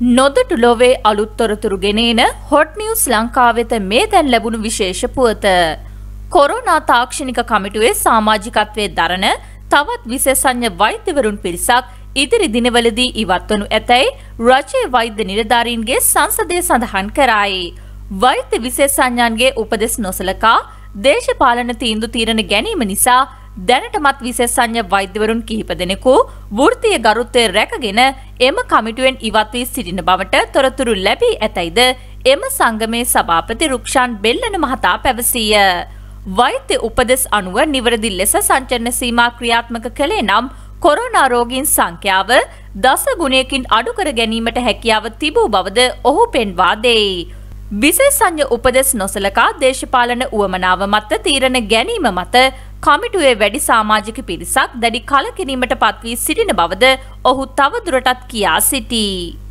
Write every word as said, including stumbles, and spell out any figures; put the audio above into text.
නොදොටු ලොවේ අලුත් තොරතුරු ගෙනෙන හොට් නිවුස් ලංකාව වෙත මේ දැන් ලැබුණු විශේෂ පුවත. කොරෝනා තාක්ෂණික කමිටුවේ සමාජිකත්වයේ දරන තවත් විශේෂඥ වෛද්‍යවරුන් පිරිසක් ඉදිරි දිනවලදී ඉවත් වනු ඇතැයි රජයේ වෛද්‍ය නිලධාරීන්ගේ සංසදය සඳහන් කරයි. වෛද්‍ය විශේෂඥයන්ගේ උපදෙස් නොසලකා දේශපාලන තීන්දුව తీරන ගැනීම නිසා දැනටමත් විශේෂඥ වෛද්‍යවරුන් කිහිප දෙනෙකු වෘත්තීය ගරුත්වය රැකගෙන එම කමිටුවෙන් ඉවත් වී සිටින බවට තොරතුරු ලැබී ඇතැයිද එම සංගමේ සභාපති රුක්ෂාන් බෙල්ලන මහතා පැවසීය. වෛද්‍ය උපදෙස් අනුව නිවැරදි ලෙස සංචරණ සීමා ක්‍රියාත්මක කළේ නම් කොරෝනා රෝගීන් සංඛ්‍යාව දස ගුණයකින් අඩු කර ගැනීමට හැකියාව තිබූ බවද ඔහු පෙන්වා දෙයි. විශේෂඥ උපදෙස් නොසලකා දේශපාලන උවමනාව මත තීරණ ගැනීම මත කමිටුවේ වැඩි සමාජික පිරිසක් දැඩි කලකිරීමට පත් වී සිටින බවද ඔහු තවදුරටත් කියා සිටී.